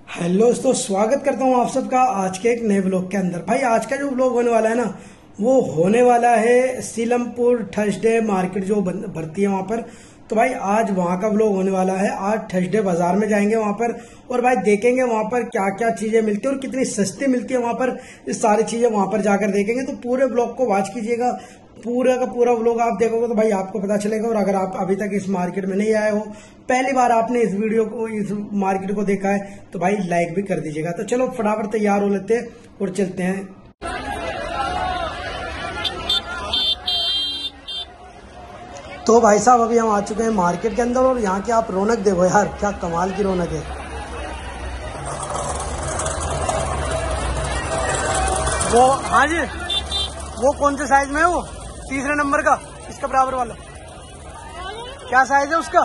Hello दोस्तों, स्वागत करता हूँ आप सबका आज के एक नए व्लॉग के अंदर। भाई आज का जो व्लॉग होने वाला है ना, वो होने वाला है सीलमपुर थर्सडे मार्केट जो भरती है वहां पर। तो भाई आज वहां का व्लॉग होने वाला है। आज थर्सडे बाजार में जाएंगे वहां पर और भाई देखेंगे वहां पर क्या क्या चीजें मिलती है और कितनी सस्ती मिलती है वहां पर। इस सारी चीजें वहां पर जाकर देखेंगे, तो पूरे व्लॉग को वॉच कीजिएगा। पूरा का पूरा व्लॉग आप देखोगे तो भाई आपको पता चलेगा। और अगर आप अभी तक इस मार्केट में नहीं आए हो, पहली बार आपने इस वीडियो को, इस मार्केट को देखा है, तो भाई लाइक भी कर दीजिएगा। तो चलो फटाफट तैयार हो लेते हैं और चलते हैं। तो भाई साहब अभी हम आ चुके हैं मार्केट के अंदर और यहाँ की आप रौनक देखो यार, क्या कमाल की रौनक है। वो हाँ जी, वो कौन से साइज में है? वो तीसरे नंबर का, इसका बराबर वाला क्या साइज है उसका?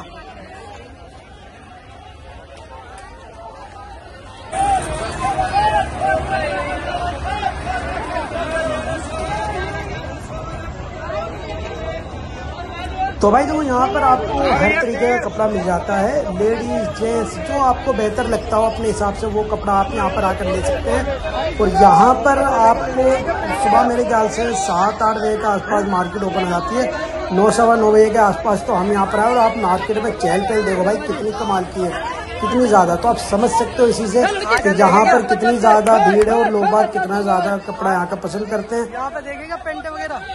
तो भाई देखो यहाँ पर आपको हर तरीके का कपड़ा मिल जाता है, लेडीज जेंट्स, जो आपको बेहतर लगता हो अपने हिसाब से वो कपड़ा आप यहाँ पर आकर ले सकते हैं। और यहाँ पर आपको सुबह मेरे ख्याल से 7-8 बजे के आसपास मार्केट ओपन हो जाती है, 9-9:15 बजे के आसपास। तो हम यहाँ पर आए और आप मार्केट में चहल पहल देखो भाई कितनी कमाल की है, कितनी ज्यादा। तो आप समझ सकते हो इसी से कि यहाँ पर कितनी ज्यादा भीड़ है और लोग बाग कितना ज्यादा कपड़ा यहाँ का पसंद करते हैं। यहाँ पे देखेगा पेंट वगैरह,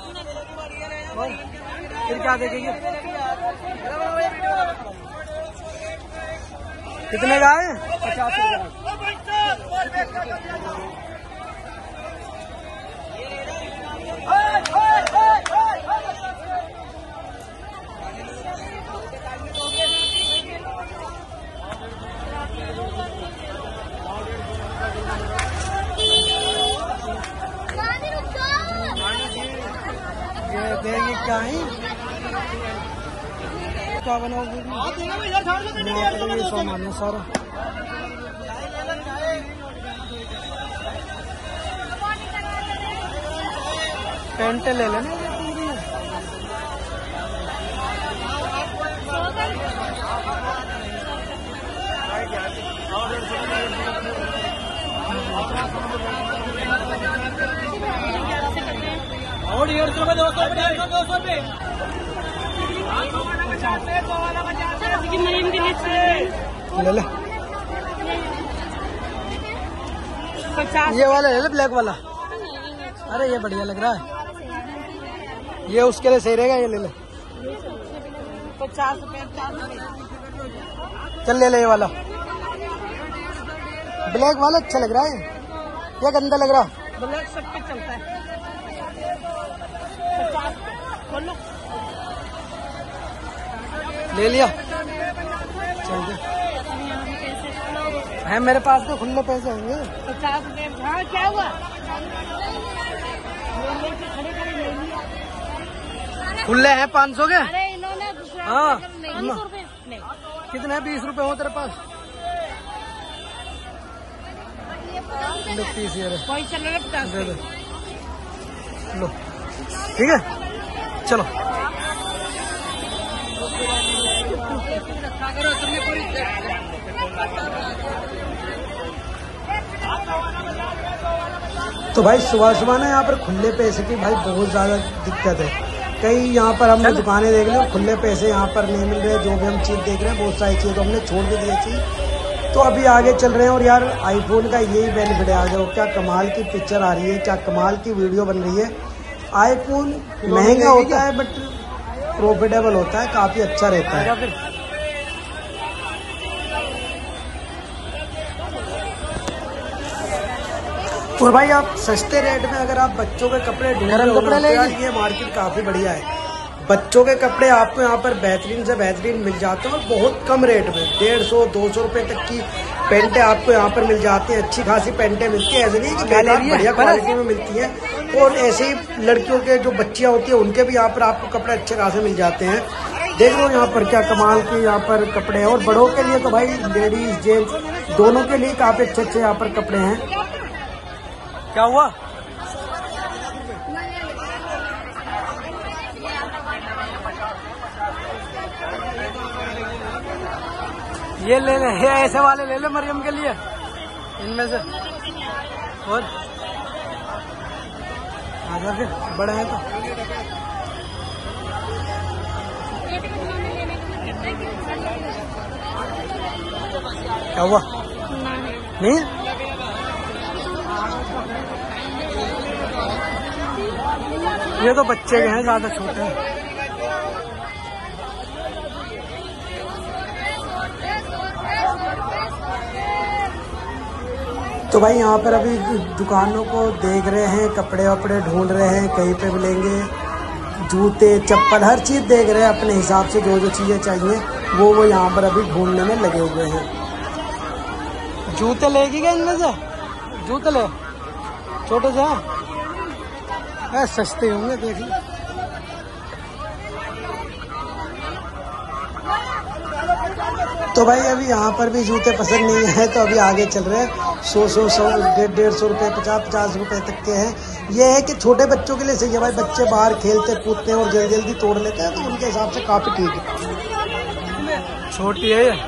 फिर क्या देखेंगे? कितने का है? 50 देगी क्या है? क्या बनाओगे? ये सामान है सारा। पेंट ले लेना और 150 रुपए 200 रुपए ले ले। ये वाला ले ले, ब्लैक वाला। अरे ये बढ़िया लग रहा है, ये उसके लिए सही रहेगा, ये ले ले। 50 रुपए। चल ले ले ये वाला, ब्लैक वाला अच्छा लग रहा है, या गंदा लग रहा? ब्लैक सब पे चलता है। 50 बोलो, ले लिया। चल दे है, मेरे पास तो खुले पैसे होंगे। 50 रुपए। हाँ क्या हुआ? खुले हैं 500 के। अरे इन्होंने हाँ कितने? 20 रुपए हो तेरे पास? 30 दे दो। लो ठीक है, चलो। तो भाई सुबह सुबह ना यहाँ पर खुले पैसे की भाई बहुत ज्यादा दिक्कत है। कई यहाँ पर हमने दुकानें देख ली, खुले पैसे यहाँ पर नहीं मिल रहे। जो भी हम चीज देख रहे हैं, बहुत सारी चीज तो हमने छोड़ भी दी थी। तो अभी आगे चल रहे हैं और यार आईफोन का यही बेनिफिट है। आ जाओ, क्या कमाल की पिक्चर आ रही है, क्या कमाल की वीडियो बन रही है। आईफोन महंगा होता है बट प्रॉफिटेबल होता है, काफी अच्छा रहता है। और भाई आप सस्ते रेट में अगर आप बच्चों के कपड़े ढूंढ रहे हो तो यार ये मार्केट काफी बढ़िया है। बच्चों के कपड़े आपको यहाँ पर बेहतरीन से बेहतरीन मिल जाते हैं और बहुत कम रेट में 150-200 रुपए तक की पेंटें आपको यहाँ पर मिल जाती हैं। अच्छी खासी पेंटें मिलती है, ऐसे नहीं कि बढ़िया क्वालिटी में मिलती है। और ऐसे ही लड़कियों के जो बच्चियाँ होती है उनके भी यहाँ पर आपको कपड़े अच्छे खासे मिल जाते हैं। देख लो यहाँ पर क्या कमाल के यहाँ पर कपड़े हैं। और बड़ों के लिए तो भाई लेडीज जेंट्स दोनों के लिए काफी अच्छे अच्छे यहाँ पर कपड़े हैं। क्या हुआ? ये ले ले, ये ऐसे वाले ले ले मरियम के लिए इनमें से। और आजा फिर, बड़े हैं तो। क्या हुआ? नहीं ये तो बच्चे के हैं, ज्यादा छोटे हैं। तो भाई यहाँ पर अभी दुकानों को देख रहे हैं, कपड़े वपड़े ढूंढ रहे हैं, कहीं पे मिलेंगे जूते चप्पल, हर चीज़ देख रहे हैं अपने हिसाब से। जो जो चीज़ें चाहिए वो यहाँ पर अभी ढूंढने में लगे हुए हैं। जूते लेगी क्या इनमें से? जूते ले, छोटे से हैं, सस्ते होंगे, देख लो। तो भाई अभी यहाँ पर भी जूते पसंद नहीं है, तो अभी आगे चल रहे हैं। 100, 150 रुपये, 50 रुपये तक के हैं। ये है कि छोटे बच्चों के लिए सही है भाई, बच्चे बाहर खेलते कूदते हैं और जल्दी जल्दी तोड़ लेते हैं, तो उनके हिसाब से काफ़ी ठीक है। छोटी है ये।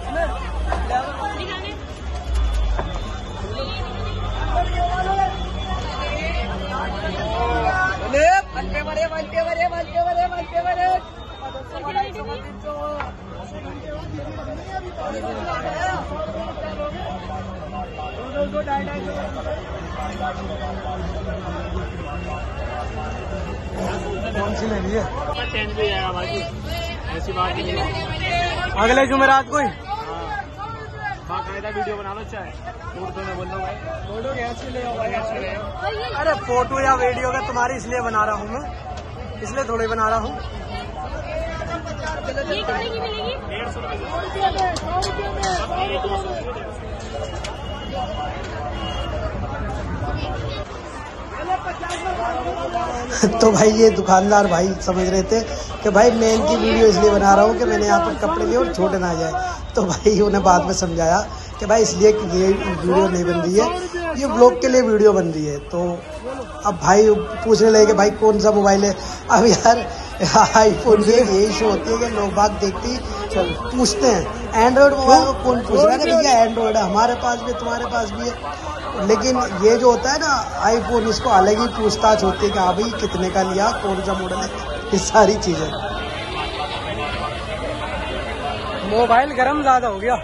कौन सी लेनी है? ऐसी बात नहीं है। अगले जुमेरात को ही बाकायदा वीडियो बना लो, चाहे फोटो में बोल रहा हूँ। फोटो कैसे ले आओ भाई, ऐसे ले आओ। अरे फोटो या वीडियो का तुम्हारी इसलिए बना रहा हूँ मैं, इसलिए थोड़ी बना रहा हूँ। तो भाई ये दुकानदार भाई समझ रहे थे कि भाई मैं इनकी वीडियो इसलिए बना रहा हूँ कि मैंने यहाँ पर कपड़े लिए और छोटे ना जाए। तो भाई उन्हें बाद में समझाया कि भाई इसलिए ये वीडियो नहीं बन रही है, ये व्लॉग के लिए वीडियो बन रही है। तो अब भाई पूछने लगे कि भाई कौन सा मोबाइल है। अब यार आईफोन की यही शो होती है कि लोग बात देखती पूछते हैं एंड्रॉइड मोबाइल को कौन पूछ रहा है कि भैया एंड्रॉइड है, हमारे पास भी तुम्हारे पास भी है। लेकिन ये जो होता है ना आईफोन, इसको अलग ही पूछताछ होती है कि हाँ भाई कितने का लिया, कौन सा मॉडल है, ये सारी चीजें। मोबाइल गर्म ज्यादा हो गया।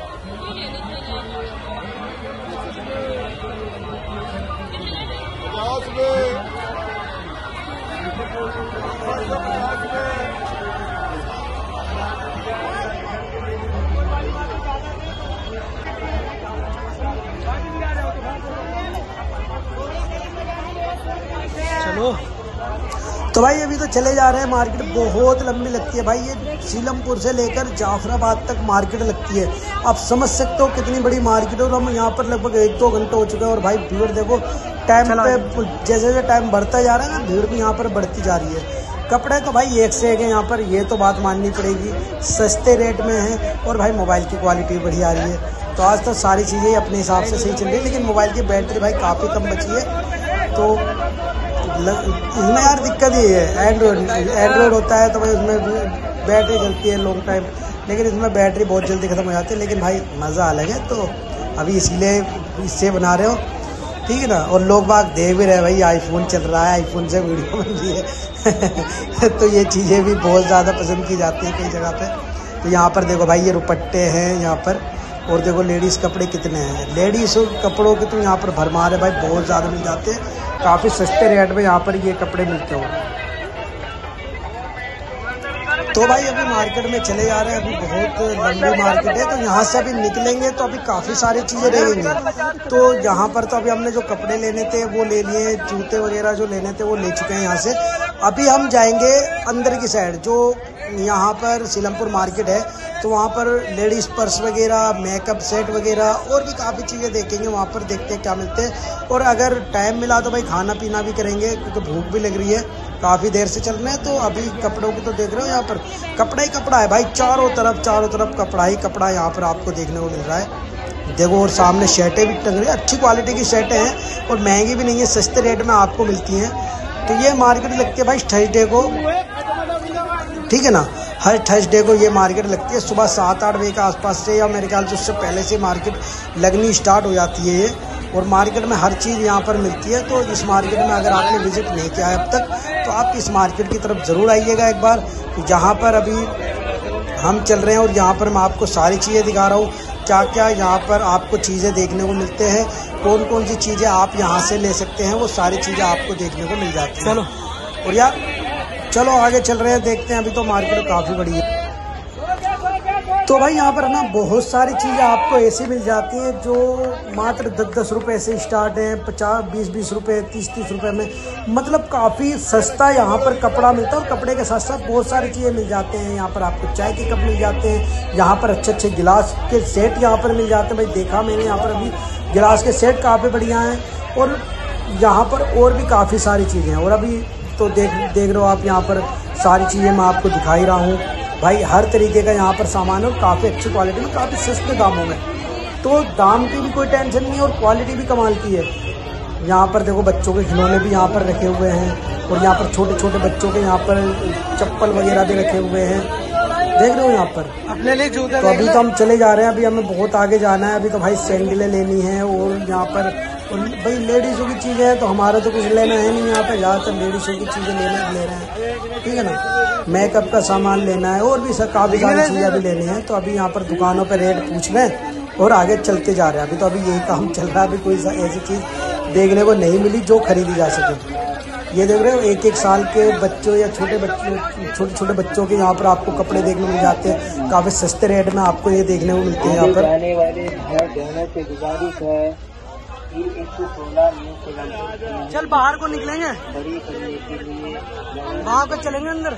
चलो तो भाई अभी तो चले जा रहे हैं। मार्केट बहुत लंबी लगती है भाई, ये सीलमपुर से लेकर जाफराबाद तक मार्केट लगती है। आप समझ सकते हो कितनी बड़ी मार्केट है। और हम यहाँ पर लगभग 1-2 घंटे हो चुके हैं और भाई भीड़ देखो, टाइम पे जैसे जैसे टाइम बढ़ता जा रहा है ना, भीड़ भी यहाँ पर बढ़ती जा रही है। कपड़े तो भाई एक से एक है यहाँ पर, ये तो बात माननी पड़ेगी, सस्ते रेट में है और भाई मोबाइल की क्वालिटी बढ़िया आ रही है। तो आज तो सारी चीज़ें अपने हिसाब से सही चल रही है, लेकिन मोबाइल की बैटरी भाई काफ़ी कम बची है। तो इसमें यार दिक्कत ये है, एंड्रॉइड होता है तो भाई उसमें बैटरी चलती है लॉन्ग टाइम, लेकिन इसमें बैटरी बहुत जल्दी ख़त्म हो जाती है। लेकिन भाई मज़ा अलग है, तो अभी इसीलिए इससे बना रहे हो, ठीक है ना। और लोग बाग देख भी रहे भाई आईफोन चल रहा है, आईफोन से वीडियो बन रही है तो ये चीज़ें भी बहुत ज़्यादा पसंद की जाती हैं कई जगह पे। तो यहाँ पर देखो भाई ये रुपट्टे हैं यहाँ पर, और देखो लेडीज़ कपड़े कितने हैं। लेडीज़ कपड़ों के तो यहाँ पर भरमार है भाई, बहुत ज़्यादा मिल जाते हैं, काफ़ी सस्ते रेट में यहाँ पर ये कपड़े मिलते हैं। तो भाई अभी मार्केट में चले जा रहे हैं, अभी बहुत लंबी मार्केट है। तो यहाँ से अभी निकलेंगे तो अभी काफ़ी सारी चीज़ें रहेंगी। तो यहाँ पर तो अभी हमने जो कपड़े लेने थे वो ले लिए, जूते वगैरह जो लेने थे वो ले चुके हैं यहाँ से। अभी हम जाएंगे अंदर की साइड, जो यहाँ पर सीलमपुर मार्केट है, तो वहाँ पर लेडीज़ पर्स वगैरह, मेकअप सेट वगैरह और भी काफ़ी चीज़ें देखेंगे। वहाँ पर देखते हैं क्या मिलते हैं, और अगर टाइम मिला तो भाई खाना पीना भी करेंगे, क्योंकि भूख भी लग रही है, काफ़ी देर से चल रहे हैं। तो अभी कपड़ों की तो देख रहे हो, यहाँ पर कपड़ा ही कपड़ा है भाई, चारों तरफ कपड़ा ही कपड़ा यहाँ पर आपको देखने को मिल रहा है। देखो, और सामने शर्टें भी टंग रही है, अच्छी क्वालिटी की शर्टें हैं और महंगी भी नहीं है, सस्ते रेट में आपको मिलती हैं। तो ये मार्केट लगती है भाई थर्सडे को, ठीक है ना। हर थर्सडे को ये मार्केट लगती है सुबह 7-8 बजे के आसपास से, या मेरे ख्याल से उससे पहले से मार्केट लगनी स्टार्ट हो जाती है ये। और मार्केट में हर चीज़ यहाँ पर मिलती है। तो इस मार्केट में अगर आपने विजिट नहीं किया है अब तक, तो आप इस मार्केट की तरफ ज़रूर आइएगा एक बार। जहाँ पर अभी हम चल रहे हैं और यहाँ पर मैं आपको सारी चीज़ें दिखा रहा हूँ, क्या क्या यहाँ पर आपको चीज़ें देखने को मिलते हैं, कौन कौन सी चीज़ें आप यहाँ से ले सकते हैं, वो सारी चीज़ें आपको देखने को मिल जाती हैं। चलो और यार चलो आगे चल रहे हैं, देखते हैं। अभी तो मार्केट काफ़ी बड़ी है। तो भाई यहाँ पर ना बहुत सारी चीज़ें आपको ऐसी मिल जाती हैं जो मात्र 10-10 रुपये से स्टार्ट है, 50-20 रुपये, 30-30 रुपये में, मतलब काफ़ी सस्ता यहाँ पर कपड़ा मिलता है। और कपड़े के साथ साथ बहुत सारी चीज़ें मिल जाते हैं। यहाँ पर आपको चाय के कप मिल जाते हैं, यहाँ पर अच्छे अच्छे गिलास के सेट यहाँ पर मिल जाते हैं। भाई देखा मैंने यहाँ पर अभी गिलास के सेट काफ़ी बढ़िया हैं। और यहाँ पर और भी काफ़ी सारी चीज़ें हैं। और अभी तो देख रहे हो आप, यहाँ पर सारी चीज़ें मैं आपको दिखा ही रहा हूँ। भाई हर तरीके का यहाँ पर सामान है, काफ़ी अच्छी क्वालिटी में, काफ़ी सस्ते दामों में। तो दाम की भी कोई टेंशन नहीं है और क्वालिटी भी कमाल की है। यहाँ पर देखो बच्चों के खिलौने भी यहाँ पर रखे हुए हैं। और यहाँ पर छोटे छोटे बच्चों के यहाँ पर चप्पल वगैरह भी रखे हुए हैं, देख रहे हो यहाँ पर अपने लिए जूते। तो अभी तो हम चले जा रहे हैं, अभी हमें बहुत आगे जाना है। अभी तो भाई सैंडलें लेनी है। और यहाँ पर भाई लेडीज़ों की चीज़ें हैं, तो हमारा तो कुछ लेना है नहीं। यहाँ पर ज़्यादातर लेडीज़ों की चीज़ें ले रहे हैं, ठीक है ना। मेकअप का सामान लेना है और भी काफ़ी सारी चीज़ें भी लेनी है। तो अभी यहाँ पर दुकानों पर रेट पूछ लें और आगे चलते जा रहे हैं। अभी तो अभी यही काम चल रहा है। अभी कोई ऐसी चीज़ देखने को नहीं मिली जो खरीदी जा सके। ये देख रहे हो 1-1 साल के बच्चों या छोटे छोटे बच्चों के यहाँ पर आपको कपड़े देखने मिल जाते हैं। काफ़ी सस्ते रेट में आपको ये देखने को मिलते हैं यहाँ पर। चल बाहर को निकलेंगे, वहाँ को चलेंगे अंदर,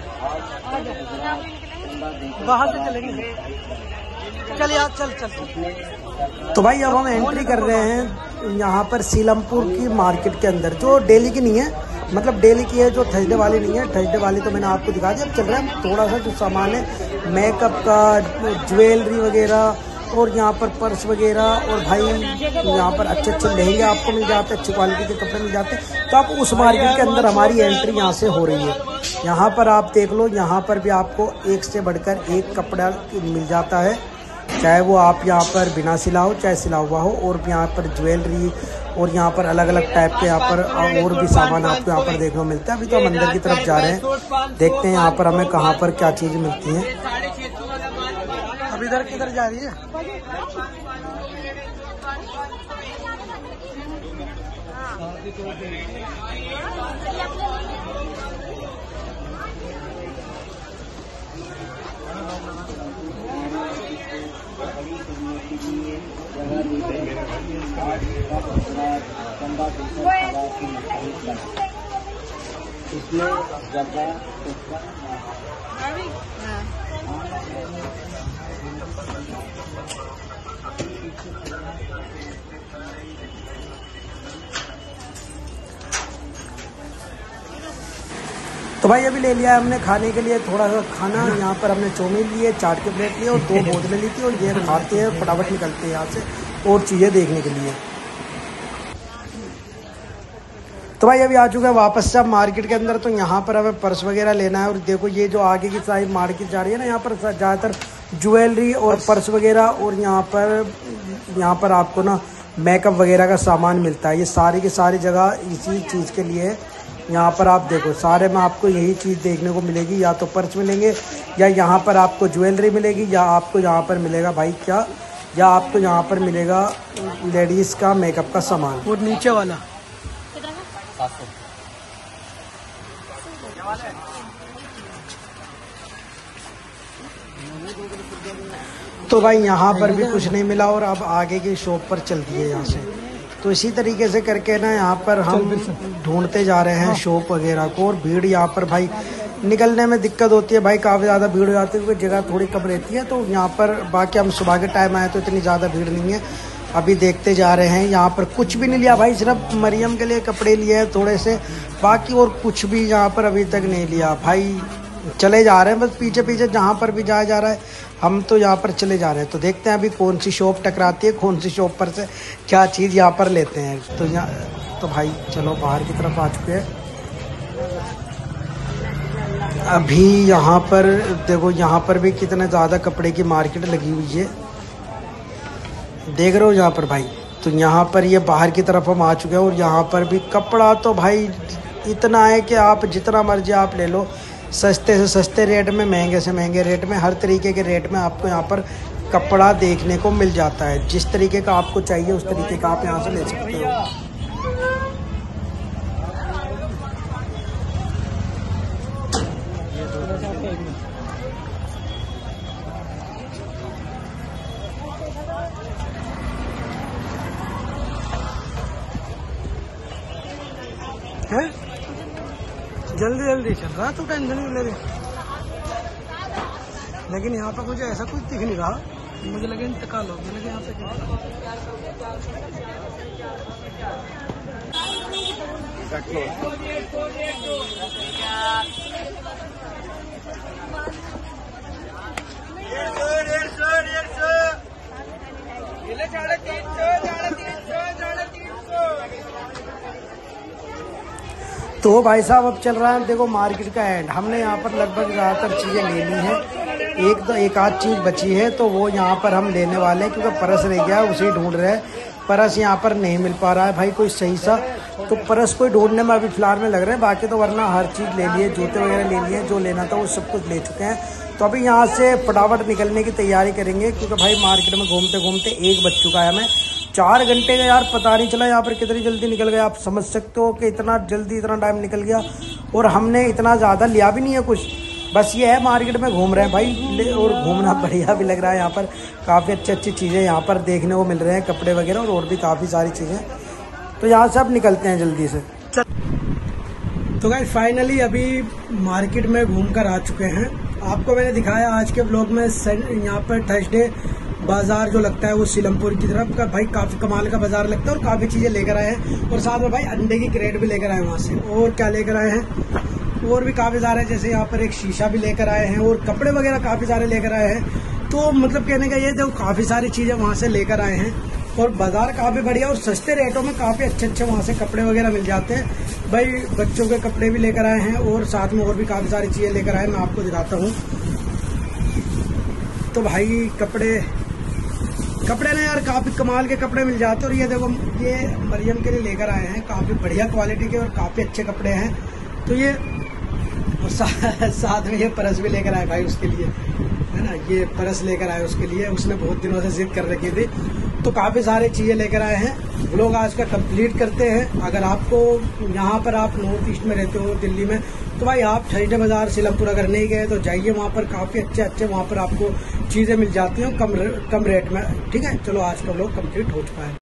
बाहर से चलेंगे। चल यार चल। तो भाई अब हम एंट्री कर रहे हैं यहाँ पर सीलमपुर की मार्केट के अंदर, जो डेली की नहीं है, मतलब डेली की है, जो थर्सडे वाली नहीं है। थर्सडे वाली तो मैंने आपको दिखा दिया। अब चल रहा है थोड़ा सा जो सामान है मेकअप का, ज्वेलरी वगैरह, और यहाँ पर पर्स वगैरह। और भाई यहाँ पर अच्छे अच्छे लहंगे आपको मिल जाते हैं, अच्छी क्वालिटी के कपड़े मिल जाते हैं। तो आप उस मार्केट के अंदर हमारी एंट्री यहाँ से हो रही है। यहाँ पर आप देख लो, यहाँ पर भी आपको एक से बढ़कर एक कपड़ा मिल जाता है, चाहे वो आप यहाँ पर बिना सिला हो चाहे सिला हुआ हो। और यहाँ पर ज्वेलरी और यहाँ पर अलग अलग टाइप के यहाँ पर और भी सामान आपको यहाँ पर देखने को मिलता है। अभी तो हम अंदर की तरफ जा रहे हैं, देखते हैं यहाँ पर हमें कहाँ पर क्या चीज़ मिलती है। अब इधर किधर जा रही है? तो भाई अभी ले लिया है हमने खाने के लिए थोड़ा सा खाना। यहाँ पर हमने चाउमीन लिए, चाट के प्लेट लिए और 2 बोतलें ली थी। और ये खाते हैं फटाफट निकलते हैं यहाँ से और चीज़ें देखने के लिए। तो भाई अभी आ चुका है वापस से मार्केट के अंदर। तो यहाँ पर हमें पर्स वगैरह लेना है। और देखो ये जो आगे की साइड मार्केट जा रही है ना, यहाँ पर ज़्यादातर ज्वेलरी और पर्स वगैरह, और यहाँ पर आपको ना मेकअप वगैरह का सामान मिलता है। ये सारी की सारी जगह इसी चीज़ के लिए है। यहाँ पर आप देखो सारे में आपको यही चीज़ देखने को मिलेगी, या तो पर्स मिलेंगे, या यहाँ पर आपको ज्वेलरी मिलेगी, या आपको यहाँ पर मिलेगा भाई क्या, या आपको यहाँ पर मिलेगा लेडीज़ का मेकअप का सामान। और नीचे वाला तो भाई यहाँ पर भी कुछ नहीं मिला। और अब आगे की शॉप पर चलती है यहाँ से। तो इसी तरीके से करके ना यहाँ पर हम ढूंढते जा रहे हैं शॉप वगैरह को। और भीड़ यहाँ पर भाई निकलने में दिक्कत होती है, भाई काफ़ी ज़्यादा भीड़ हो जाती है क्योंकि जगह थोड़ी कम रहती है। तो यहाँ पर बाकी हम सुबह के टाइम आए तो इतनी ज़्यादा भीड़ नहीं है। अभी देखते जा रहे हैं। यहाँ पर कुछ भी नहीं लिया भाई, सिर्फ मरियम के लिए कपड़े लिए हैं थोड़े से, बाकी और कुछ भी यहाँ पर अभी तक नहीं लिया भाई। चले जा रहे हैं बस पीछे पीछे, जहाँ पर भी जाया जा रहा है हम तो यहाँ पर चले जा रहे हैं। तो देखते हैं अभी कौन सी शॉप टकराती है, कौन सी शॉप पर से क्या चीज़ यहाँ पर लेते हैं। तो यहाँ तो भाई चलो बाहर की तरफ आ चुके हैं। अभी यहाँ पर देखो, यहाँ पर भी कितने ज़्यादा कपड़े की मार्केट लगी हुई है, देख रहे हो यहाँ पर भाई। तो यहाँ पर ये बाहर की तरफ हम आ चुके हैं और यहाँ पर भी कपड़ा तो भाई इतना है कि आप जितना मर्जी आप ले लो, सस्ते से सस्ते रेट में, महंगे से महंगे रेट में, हर तरीके के रेट में आपको यहाँ पर कपड़ा देखने को मिल जाता है। जिस तरीके का आपको चाहिए उस तरीके का आप यहाँ से ले सकते हो। है जल्दी जल्दी चल रहा, तो टेंशन नहीं ले रही, लेकिन यहाँ पर मुझे ऐसा कुछ दिख नहीं रहा, मुझे लगे इंतकाल हो गया, लेकिन यहाँ तो भाई साहब अब चल रहा है देखो मार्केट का एंड। हमने यहाँ पर लगभग ज़्यादातर चीज़ें ले ली हैं, एक आध चीज़ बची है तो वो यहाँ पर हम लेने वाले हैं, क्योंकि परस रह गया है, उसे ढूंढ रहे हैं। परस यहाँ पर नहीं मिल पा रहा है भाई कोई सही सा, तो परस कोई ढूंढने में अभी फिलहाल में लग रहे हैं। बाकी तो वरना हर चीज़ ले लिए, जूते वगैरह ले लिए, जो लेना था वो सब कुछ ले चुके हैं। तो अभी यहाँ से फटाफट निकलने की तैयारी करेंगे, क्योंकि भाई मार्केट में घूमते घूमते 1 बज चुका है हमें। 4 घंटे का यार पता नहीं चला यहाँ पर कितनी जल्दी निकल गया। आप समझ सकते हो कि इतना जल्दी इतना टाइम निकल गया, और हमने इतना ज़्यादा लिया भी नहीं है कुछ, बस ये है मार्केट में घूम रहे हैं भाई, और घूमना बढ़िया भी लग रहा है। यहाँ पर काफ़ी अच्छी चीज़ें यहाँ पर देखने को मिल रहे हैं, कपड़े वगैरह और भी काफ़ी सारी चीज़ें। तो यहाँ से अब निकलते हैं जल्दी से। तो गाइस फाइनली अभी मार्केट में घूम कर आ चुके हैं। आपको मैंने दिखाया आज के ब्लॉग में, यहाँ पर थर्सडे बाजार जो लगता है वो सीलमपुर की तरफ का भाई काफी कमाल का बाजार लगता है, और काफी चीजें लेकर आए हैं, और साथ में भाई अंडे की क्रेट भी लेकर आए वहां से। और क्या लेकर आए हैं, और भी काफी सारे, जैसे यहाँ पर एक शीशा भी लेकर आए हैं, और कपड़े वगैरह काफी सारे लेकर आए हैं। तो मतलब कहने का ये देखो काफी सारी चीजें वहां से लेकर आए हैं, और बाजार काफी बढ़िया और सस्ते रेटों में काफी अच्छे वहां से कपड़े वगैरह मिल जाते हैं भाई। बच्चों के कपड़े भी लेकर आए हैं, और साथ में और भी काफी सारी चीजें लेकर आए, मैं आपको दिखाता हूँ। तो भाई कपड़े ना यार काफी कमाल के कपड़े मिल जाते हैं। और ये देखो, ये मरियम के लिए लेकर आए हैं, काफी बढ़िया क्वालिटी के और काफी अच्छे कपड़े हैं। तो ये साथ में ये परस भी लेकर आए भाई उसके लिए, है ना, ये परस लेकर आए उसके लिए, उसने बहुत दिनों से जिद कर रखी थी। तो काफी सारी चीजें लेकर आए हैं। व्लॉग आज का कंप्लीट करते हैं। अगर आपको यहाँ पर, आप नॉर्थ ईस्ट में रहते हो दिल्ली में, तो भाई आप थर्सडे बाजार सीलमपुर अगर नहीं गए तो जाइए, वहाँ पर काफी अच्छे वहाँ पर आपको चीजें मिल जाती हैं कम रेट में। ठीक है, चलो आज का व्लॉग कंप्लीट हो चुका है।